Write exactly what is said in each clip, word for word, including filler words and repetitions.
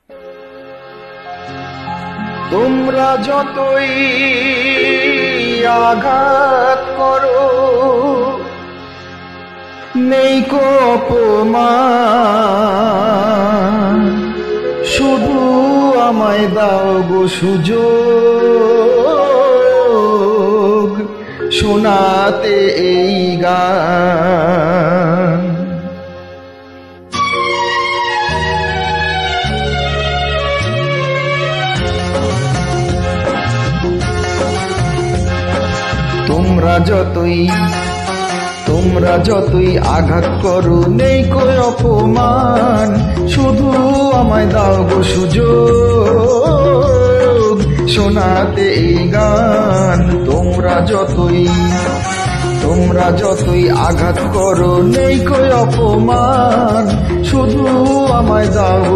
তোমরা যতই আঘাত করো নেই কো অপমান, শুধু আমায় দাও গো সুযোগ শোনাতে এই গান। তোমরা যতই তোমরা যতই আঘাত করো নেই কো অপমান, শুধু আমায় দাও গো সুযোগ শোনাতে এই গান। তোমরা যতই তোমরা যতই আঘাত করো নেই কো অপমান, শুধু আমায় দাও গো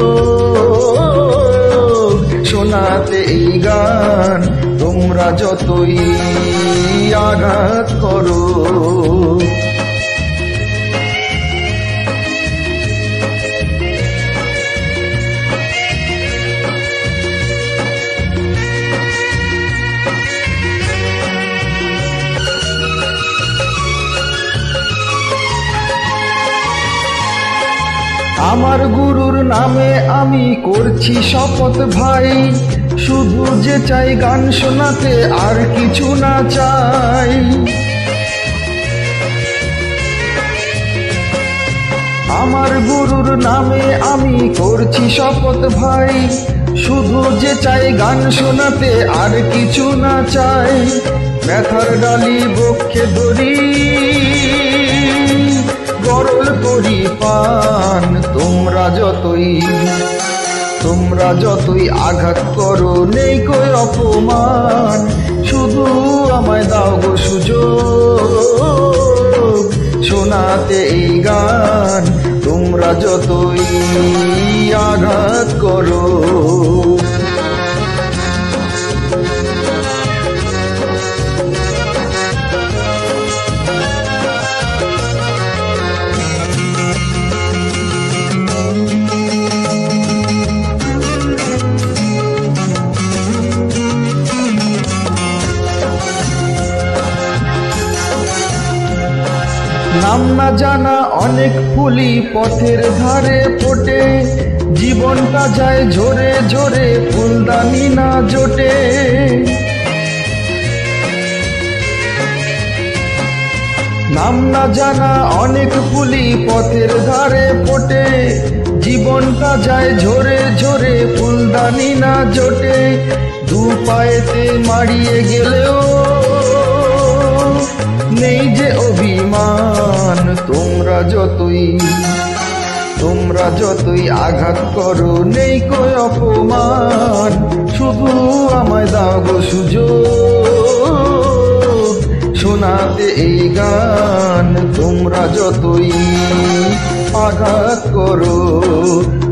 সুযোগ শোনাতে এই গান। তোমরা যতই আঘাত করো আমার গুরুর নামে আমি করছি শপথ ভাই, শুধু যে চাই গান শোনাতে আর কিছু না চাই। আমার গুরুর নামে আমি করছি শপথ ভাই, শুধু যে চাই গান শোনাতে আর কিছু না চাই। ব্যথার ডালি বক্ষে ধরি গরল করি পান। তোমরা যতই তোমরা যতই আঘাত করো নেই কো অপমান, শুধু আমায় দাও গো সুযোগ শোনাতে এই গান। তোমরা যতই আঘাত করো নাম না জানা অনেক ফুলি পথের ধারে ফোটে, জীবনটা যায় ঝরে ঝরে ফুলদানি না জোটে। নাম না জানা অনেক ফুলি পথের ধারে ফোটে, জীবনটা যায় ঝরে ঝরে ফুলদানি না জোটে। দু পায়েতে মারিয়ে গেলেও নেই যে অভিমান। তোমরা যতই তোমরা যতই আঘাত করো নেই কো অপমান, শুধু আমায় দাও গো সুযোগ শোনাতে এই গান। তোমরা যতই আঘাত করো